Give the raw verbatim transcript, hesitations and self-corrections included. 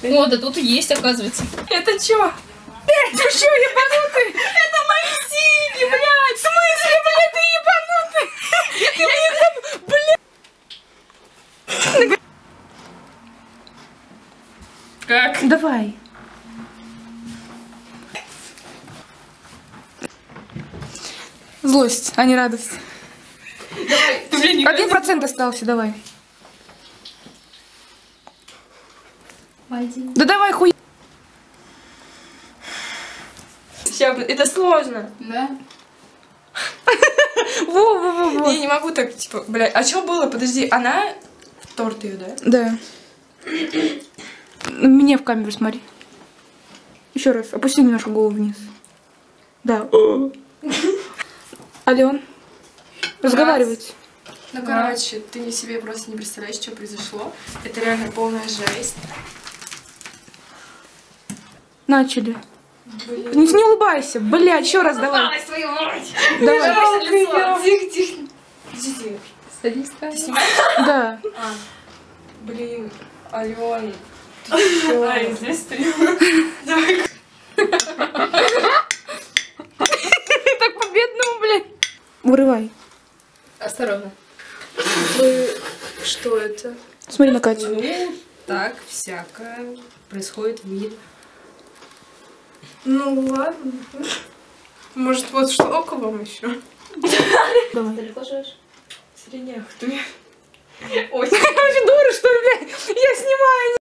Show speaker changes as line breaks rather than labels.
О, да тут и есть, оказывается.
Это чё? Ты чё, ебанутый? Это мои сиги, блядь! В смысле, блядь, ты ебанутый? Блядь!
Как?
Давай. Злость, а не радость.
Давай. Ты, блин,
Один процент остался, давай.
Пойди.
Да давай, хуй.
Сейчас, это сложно.
Да?
Во-во-во-во.
Я не могу так, типа, блядь, а что было? Подожди, она в торт ее, да?
Да. Мне в камеру смотри. Еще раз. Опусти немножко голову вниз. Да. Ален, разговаривайте.
Ну, короче, ты не себе просто не представляешь, что произошло. Это реально полная жесть.
Начали.
Блин.
Не, не улыбайся. Бля, еще раз давай.
Твою мать!
Давай.
Тихо, тихо. Подожди.
Садись,
Ты снимаешь?
Да.
А. Блин, Ален, ты чё? А, я здесь стою. Давай.
Так по-бедному, блядь. Вырывай.
Осторожно.
Вы... Что это?
Смотри на Катю.
Ну, так, всякое происходит в мире.
Ну ладно. Может, вот что около вам еще?
Давай.
Далеко живешь?
Сиренях, ты.
Ой, ты дура, что ли, блядь? Я снимаю.